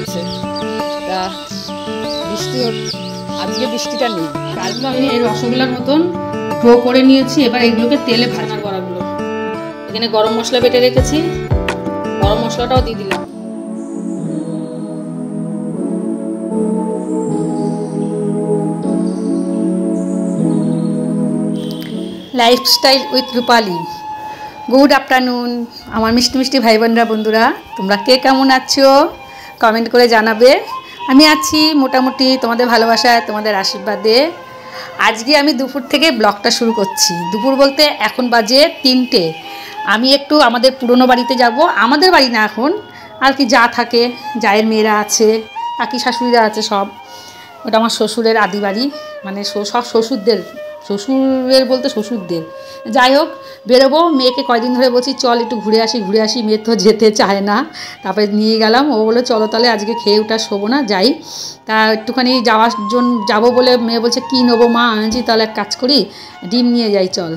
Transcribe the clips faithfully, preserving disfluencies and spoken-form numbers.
হয়েছে। তা বৃষ্টি আজকে বৃষ্টিটা নেই। কালকে আমি এই রসগোল্লার মতন ডো করে নিয়েছি। এবার এগুলোকে তেলে ভাজা করাগুলো এখানে গরম মশলা বেটে রেখেছি, গরম মশলাটাও দিয়ে দিলাম। Lifestyle with Rupali. Good afternoon আমার মিষ্টি মিষ্টি ভাই বোনরা, বন্ধুরা, তোমরা কে কেমন আছো কমেন্ট করে জানাবে। আমি আছি মোটামুটি তোমাদের ভালোবাসায়, তোমাদের আশীর্বাদে। আজকে আমি দুপুর থেকে ব্লগটা শুরু করছি। দুপুর বলতে এখন বাজে তিনটে। আমি একটু আমাদের পুরনো বাড়িতে যাব। আমাদের বাড়ি না এখন, আর কি যা থাকে, জায়ের মেয়েরা আছে, কাকি শাশুড়িরা আছে সব। ওটা আমার শ্বশুরের আদি বাড়ি, মানে সব শ্বশুরদের, শ্বশুরের বলতে শ্বশুরদের। যাই হোক, বেরোবো। মেয়েকে কয়দিন ধরে বলছি চল একটু ঘুরে আসি ঘুরে আসি মেয়ে তো যেতে চায় না। তারপরে নিয়ে গেলাম। ও বলে চলো তাহলে আজকে খেয়ে উঠা শোবো না, যাই। তা একটুখানি যাওয়ার জন্য যাবো বলে মেয়ে বলছে কী নেবো মা? আনছি তাহলে এক কাজ করি, ডিম নিয়ে যাই চল,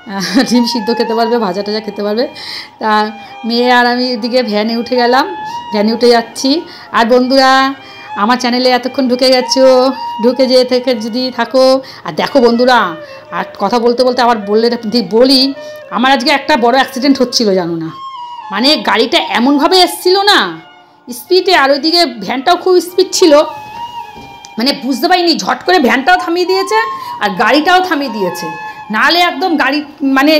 ডিম সিদ্ধ খেতে পারবে, ভাজা টাজা খেতে পারবে। তা মেয়ে আর আমি এদিকে ভ্যানে উঠে গেলাম, ভ্যানে উঠে যাচ্ছি। আর বন্ধুরা, আমার চ্যানেলে এতক্ষণ ঢুকে গেছো, ঢুকে যেয়ে থেকে যদি থাকো, আর দেখো বন্ধুরা, আর কথা বলতে বলতে আবার বললে বলি, আমার আজকে একটা বড় অ্যাক্সিডেন্ট হচ্ছিল জানো না। মানে গাড়িটা এমনভাবে এসছিল না স্পিডে, আর ওইদিকে ভ্যানটাও খুব স্পিড ছিল, মানে বুঝতে পারিনি, ঝট করে ভ্যানটাও থামিয়ে দিয়েছে আর গাড়িটাও থামিয়ে দিয়েছে। নাহলে একদম গাড়ি মানে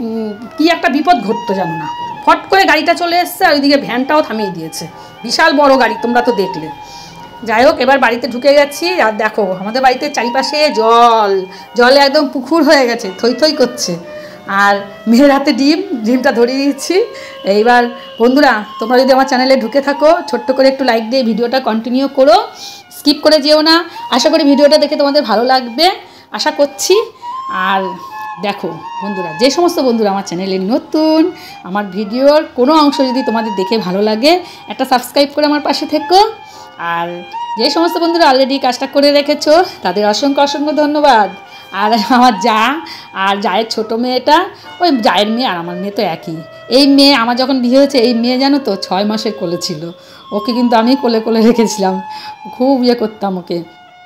কি একটা বিপদ ঘটতো জানো না। ফট করে গাড়িটা চলে এসছে আর ওইদিকে ভ্যানটাও থামিয়ে দিয়েছে। বিশাল বড় গাড়ি, তোমরা তো দেখলে। যাই হোক, এবার বাড়িতে ঢুকে গেছি। আর দেখো আমাদের বাড়িতে চারিপাশে জল, জলে একদম পুকুর হয়ে গেছে, থই থই করছে। আর মেয়ের হাতে ডিম, ডিমটা ধরিয়ে দিচ্ছি। এইবার বন্ধুরা, তোমরা যদি আমার চ্যানেলে ঢুকে থাকো, ছোট্ট করে একটু লাইক দিয়ে ভিডিওটা কন্টিনিউ করো, স্কিপ করে যেও না। আশা করি ভিডিওটা দেখে তোমাদের ভালো লাগবে, আশা করছি। আর দেখো বন্ধুরা, যে সমস্ত বন্ধুরা আমার চ্যানেলে নতুন, আমার ভিডিওর কোনো অংশ যদি তোমাদের দেখে ভালো লাগে, একটা সাবস্ক্রাইব করে আমার পাশে থেকো। আর যে সমস্ত বন্ধুরা অলরেডি কাজটা করে রেখেছো, তাদের অসংখ্য অসংখ্য ধন্যবাদ। আর আমার যা আর জায়ের ছোটো মেয়েটা, ওই জায়ের মেয়ে আর আমার মেয়ে তো একই। এই মেয়ে আমার যখন বিয়ে হয়েছে, এই মেয়ে জানো তো ছয় মাসের কোলে ছিল। ওকে কিন্তু আমি কোলে কোলে রেখেছিলাম, খুব ইয়ে করতাম ওকে।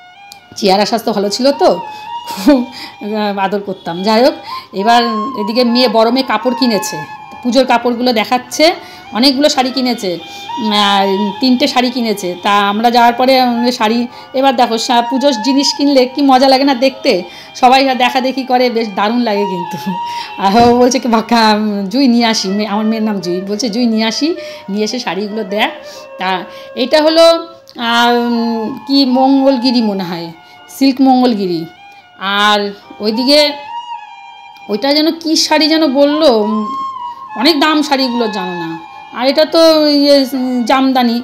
চেহারা স্বাস্থ্য ভালো ছিল তো, খুব আদর করতাম। যাই হোক, এবার এদিকে মেয়ে বড় মেয়ে কাপড় কিনেছে, পুজোর কাপড়গুলো দেখাচ্ছে। অনেকগুলো শাড়ি কিনেছে, তিনটে শাড়ি কিনেছে। তা আমরা যাওয়ার পরে শাড়ি, এবার দেখো পুজোর জিনিস কিনলে কি মজা লাগে না দেখতে, সবাই দেখা দেখি করে, বেশ দারুণ লাগে কিন্তু। আর ও বলছে কি বাক্কা জুই নিয়ে আসি, মেয়ে আমার মেয়ের নাম জুই, বলছে জুই নিয়ে আসি, নিয়ে এসে শাড়িগুলো দেখ। তা এটা হলো কি মঙ্গলগিরি মনে হয়, সিল্ক মঙ্গলগিরি। আর ওইদিকে ওইটা যেন কী শাড়ি যেন বললো, অনেক দাম শাড়িগুলো জানো না। আর এটা তো ইয়ে জামদানি,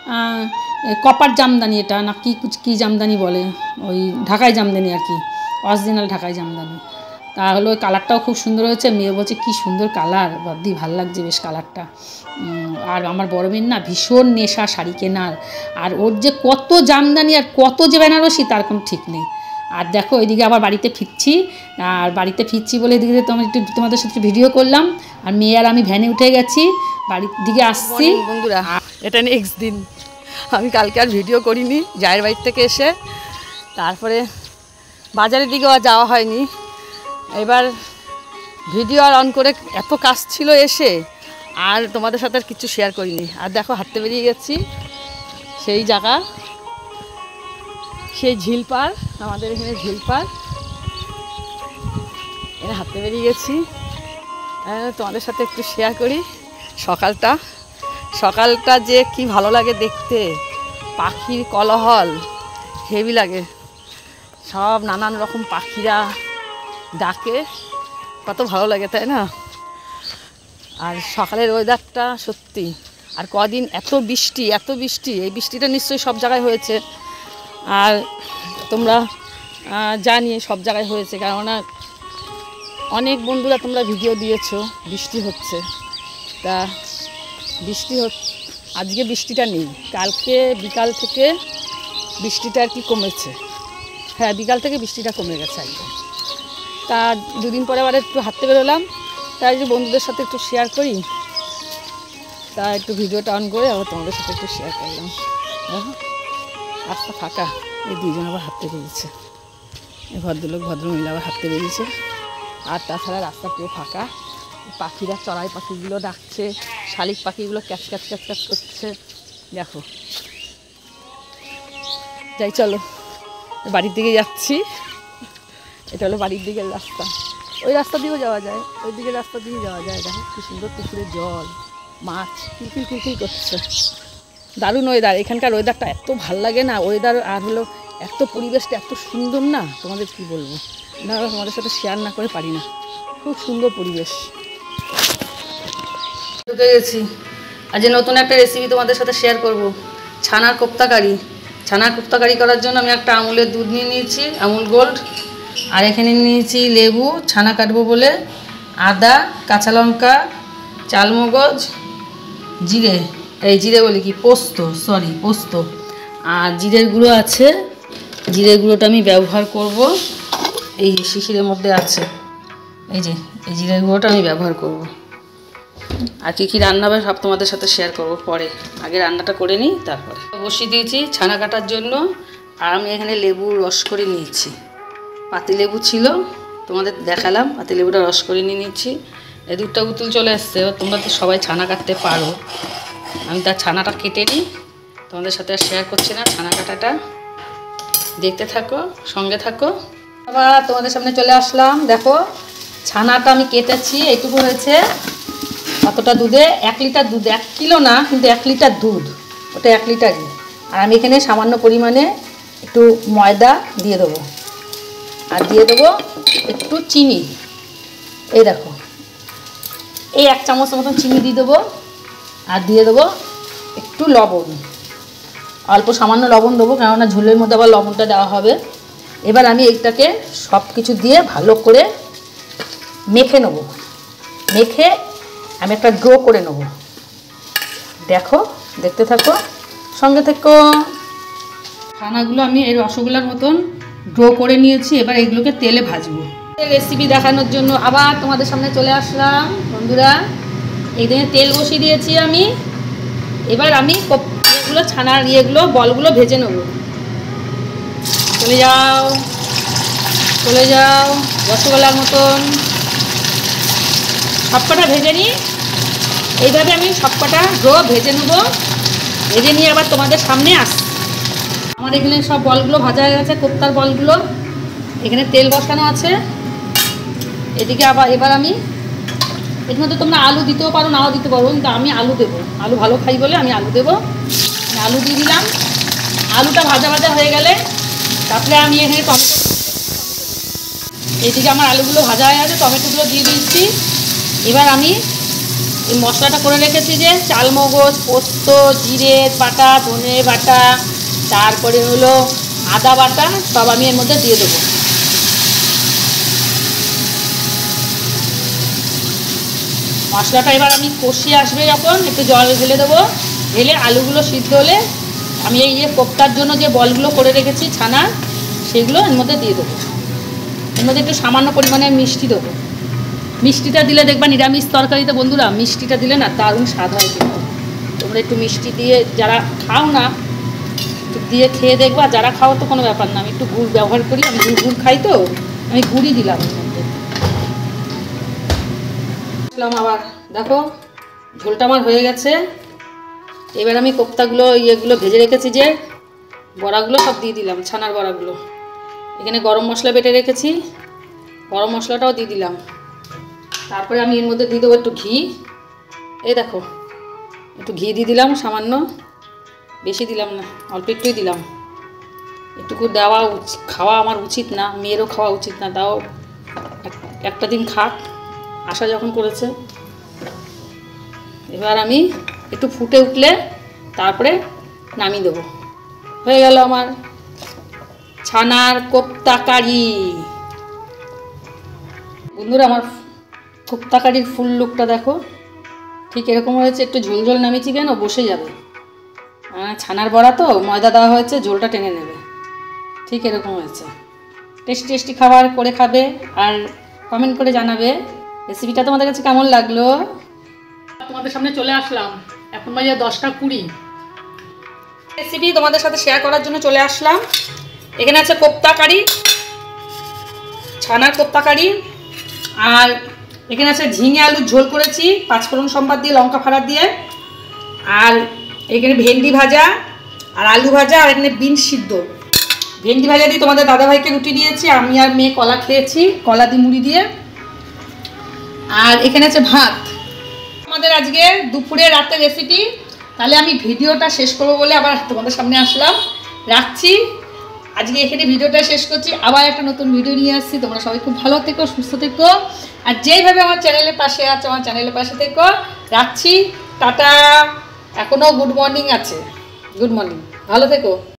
কপার জামদানি, এটা না কি কী জামদানি বলে, ওই ঢাকাই জামদানি আর কি, অরিজিনাল ঢাকাই জামদানি। তাহলে ওই কালারটাও খুব সুন্দর হয়েছে। মেয়ে বলছে কী সুন্দর কালার, বাদি ভালো লাগছে বেশ কালারটা। আর আমার বড় মেয়ের না ভীষণ নেশা শাড়ি কেনার, আর ওর যে কত জামদানি আর কত যে বেনারসি তার কোনো ঠিক নেই। আর দেখো এদিকে আবার বাড়িতে ফিরছি, আর বাড়িতে ফিরছি বলে এদিকে তোমার একটু তোমাদের সাথে ভিডিও করলাম। আর মেয়ে আর আমি ভ্যানে উঠে গেছি, বাড়ির দিকে আসছি। বন্ধুরা, এটা নেক্সট দিন, আমি কালকে আর ভিডিও করিনি জায়ের বাড়ির থেকে এসে। তারপরে বাজারের দিকেও আর যাওয়া হয়নি। এবার ভিডিও আর অন করে এত কাজ ছিল এসে, আর তোমাদের সাথে আর কিছু শেয়ার করিনি। আর দেখো হাঁটতে বেরিয়ে গেছি সেই জায়গা, সেই ঝিল পার, আমাদের এখানে ঝিল পার, এখানে হাঁটতে বেরিয়ে গেছি। তোমাদের সাথে একটু শেয়ার করি সকালটা। সকালটা যে কি ভালো লাগে দেখতে, পাখির কোলাহল হেভি লাগে, সব নানান রকম পাখিরা ডাকে, কত ভালো লাগে তাই না। আর সকালের ওয়েদারটা সত্যি, আর কদিন এত বৃষ্টি এত বৃষ্টি, এই বৃষ্টিটা নিশ্চয়ই সব জায়গায় হয়েছে। আর তোমরা জানি সব জায়গায় হয়েছে, কেননা অনেক বন্ধুরা তোমরা ভিডিও দিয়েছো বৃষ্টি হচ্ছে। তা বৃষ্টি আজকে বৃষ্টিটা নেই, কালকে বিকাল থেকে বৃষ্টিটা আর কি কমেছে। হ্যাঁ, বিকাল থেকে বৃষ্টিটা কমে গেছে একদম। তা দুদিন পরে আবার একটু হাঁটতে বেরোলাম, তাই যে বন্ধুদের সাথে একটু শেয়ার করি, তা একটু ভিডিওটা অন করে আবার তোমাদের সাথে একটু শেয়ার করলাম। দেখো রাস্তা ফাঁকা, এই দুইজন আবার হাঁটতে বেরিয়েছে, এই ভদ্রলোক ভদ্রমহিলা আবার হাঁটতে বেরিয়েছে। আর তাছাড়া রাস্তা পুরো ফাঁকা। পাখিরা, চড়াই পাখিগুলো ডাকছে, শালিক পাখিগুলো ক্যাচ ক্যাচ ক্যাচ ক্যাচ করছে। দেখো, যাই চলো, বাড়ির দিকে যাচ্ছি। এটা হলো বাড়ির দিকের রাস্তা, ওই রাস্তা দিয়েও যাওয়া যায়, ওই দিকের রাস্তা দিয়ে যাওয়া যায়। দেখো কি সুন্দর পুকুরের জল, মাছ কিলকিল কিলকিল করছে। দারুণ ওয়েদার, এখানকার ওয়েদারটা এত ভাল লাগে না, ওয়েদার আর হলো এত পরিবেশটা এত সুন্দর না, তোমাদের কি বলবো না, তোমাদের সাথে শেয়ার না করে পারি না। খুব সুন্দর পরিবেশ। ঢুকে গেছি, আজ নতুন একটা রেসিপি তোমাদের সাথে শেয়ার করব, ছানার কোপ্তা কারি। ছানার কোপ্তা কারি করার জন্য আমি একটা আমুলের দুধ নিয়ে নিয়েছি, আমুল গোল্ড। আর এখানে নিয়েছি লেবু, ছানা কাটবো বলে, আদা, কাঁচা লঙ্কা, চালমগজ, জিরে, এই জিরে বলি কি পোস্ত, সরি পোস্ত। আর জিরের গুঁড়ো আছে, জিরের গুঁড়োটা আমি ব্যবহার করব, এই শিশিরের মধ্যে আছে, এই যে এই জিরের গুঁড়োটা আমি ব্যবহার করব। আর কী কী রান্না হবে সব তোমাদের সাথে শেয়ার করব পরে, আগে রান্নাটা করে নিই তারপরে। বসিয়ে দিয়েছি ছানা কাটার জন্য। আর আমি এখানে লেবু রস করে নিয়েছি, পাতিলেবু ছিল তোমাদের দেখালাম, পাতিলেবুটা রস করে নিয়ে নিচ্ছি। এই দুধটা উতুল চলে আসছে, তোমরা তো সবাই ছানা কাটতে পারো, আমি তার ছানাটা কেটে নিই, তোমাদের সাথে আর শেয়ার করছি না ছানা কাটাটা। দেখতে থাকো, সঙ্গে থাকো। আবার তোমাদের সামনে চলে আসলাম। দেখো ছানাটা আমি কেটেছি, এইটুকু হয়েছে, অতটা দুধে এক লিটার দুধ, এক কিলো না কিন্তু এক লিটার দুধ, ওটা এক লিটারই। আর আমি এখানে সামান্য পরিমাণে একটু ময়দা দিয়ে দেবো, আর দিয়ে দেবো একটু চিনি, এই দেখো এই এক চামচ মতন চিনি দিয়ে দেবো। আর দিয়ে দেবো একটু লবণ, অল্প সামান্য লবণ দেবো, কেননা ঝোলের মধ্যে আবার লবণটা দেওয়া হবে। এবার আমি এইটাকে সব কিছু দিয়ে ভালো করে মেখে নেব, মেখে আমি একটা ডো করে নেব। দেখো, দেখতে থাকো, সঙ্গে থেকো। ছানাগুলো আমি এই রসগোল্লার মতন ডো করে নিয়েছি, এবার এগুলোকে তেলে ভাজবো। রেসিপি দেখানোর জন্য আবার তোমাদের সামনে চলে আসলাম বন্ধুরা। এইখানে তেল বসিয়ে দিয়েছি আমি, এবার আমি ইয়েগুলো ছানার ইয়েগুলো বলগুলো ভেজে নেব। চলে যাও, চলে যাও, রসগোল্লার মতন সবকটা ভেজে নিই। এইভাবে আমি সবকটা ডো ভেজে নেব, ভেজে নিয়ে আবার তোমাদের সামনে আস। আমার এখানে সব বলগুলো ভাজা হয়ে গেছে, কোপ্তার বলগুলো। এখানে তেল বসানো আছে, এদিকে আবার এবার আমি এর মধ্যে তোমরা আলু দিতেও পারো, নাও দিতে পারো, কিন্তু আমি আলু দেবো, আলু ভালো খাই বলে আমি আলু দেবো। আমি আলু দিয়ে দিলাম। আলুটা ভাজা ভাজা হয়ে গেলে তারপরে আমি এখানে টমেটো, এইদিকে আমার আলুগুলো ভাজা হয়ে গেছে, টমেটোগুলো দিয়ে দিচ্ছি। এবার আমি এই মশলাটা করে রেখেছি, যে চালমগজ, পোস্ত, জিরে বাটা, ধনে বাটা, তারপরে হলো আদা বাটা, সব আমি এর মধ্যে দিয়ে দেবো। মশলাটা এবার আমি কষিয়ে আসবে যখন, একটু জল ঢেলে দেবো, ঢেলে আলুগুলো সিদ্ধ হলে আমি এই যে কোপ্তার জন্য যে বলগুলো করে রেখেছি ছানা, সেগুলো এর মধ্যে দিয়ে দেবো। এর মধ্যে একটু সামান্য পরিমাণে মিষ্টি দেবো। মিষ্টিটা দিলে দেখবা নিরামিষ তরকারিতে বন্ধুরা মিষ্টিটা দিলে না দারুণ স্বাদ হয়। কিন্তু তোমরা একটু মিষ্টি দিয়ে, যারা খাও না একটু দিয়ে খেয়ে দেখবা, যারা খাও তো কোনো ব্যাপার না। আমি একটু গুড় ব্যবহার করি, আমি গুড় গুড় খাই তো, আমি গুড়ই দিলাম এর মধ্যে। আবার দেখো ঝোলটা আমার হয়ে গেছে। এবার আমি কোপ্তাগুলো ইয়েগুলো ভেজে রেখেছি, যে বড়াগুলো সব দিয়ে দিলাম, ছানার বড়াগুলো। এখানে গরম মশলা বেটে রেখেছি, গরম মশলাটাও দিয়ে দিলাম। তারপরে আমি এর মধ্যে দিয়ে দেবো একটু ঘি, এই দেখো একটু ঘি দিয়ে দিলাম সামান্য, বেশি দিলাম না, অল্প একটুই দিলাম। একটুকু দেওয়া খাওয়া আমার উচিত না, মেয়েরও খাওয়া উচিত না, তাও একটা দিন খাক, আশা যখন করেছে। এবার আমি একটু ফুটে উঠলে তারপরে নামিয়ে দেবো। হয়ে গেল আমার ছানার কোপ্তা কারি। বন্ধুরা আমার কোপ্তা কারির ফুল লুকটা দেখো, ঠিক এরকম হয়েছে। একটু ঝোল ঝোল নামিয়েছি কেন, বসে যাবে, ছানার বড়া তো ময়দা দেওয়া হয়েছে, ঝোলটা টেনে নেবে, ঠিক এরকম হয়েছে। টেস্টি টেস্টি খাবার করে খাবে, আর কমেন্ট করে জানাবে রেসিপিটা তোমাদের কাছে কেমন লাগলো। তোমাদের সামনে চলে আসলাম, এখন বাজে দশটা কুড়ি। রেসিপি তোমাদের সাথে শেয়ার করার জন্য চলে আসলাম। এখানে আছে কোপ্তা কারি, ছানার কোপ্তা কারি, আর এখানে আছে ঝিঙে আলুর ঝোল করেছি পাঁচফোড়ন সম্বাদ দিয়ে, লঙ্কা ফাড়া দিয়ে, আর এখানে ভেন্ডি ভাজা আর আলু ভাজা, আর এখানে বিন সিদ্ধ। ভেন্ডি ভাজা দিয়ে তোমাদের দাদাভাইকে রুটি দিয়েছি, আমি আর মেয়ে কলা খেয়েছি, কলা দিয়ে মুড়ি দিয়ে। আর এখানে আছে ভাত। আমাদের আজকে দুপুরে রাতের রেসিপি। তাহলে আমি ভিডিওটা শেষ করবো বলে আবার তোমাদের সামনে আসলাম। রাখছি, আজকে এখানে ভিডিওটা শেষ করছি। আবার একটা নতুন ভিডিও নিয়ে আসছি। তোমরা সবাই খুব ভালো থেকো, সুস্থ থেকো, আর যেইভাবে আমার চ্যানেলের পাশে আছো আমার চ্যানেলের পাশে থেকো। রাখছি, টাটা। এখনও গুড মর্নিং আছে, গুড মর্নিং, ভালো থেকো।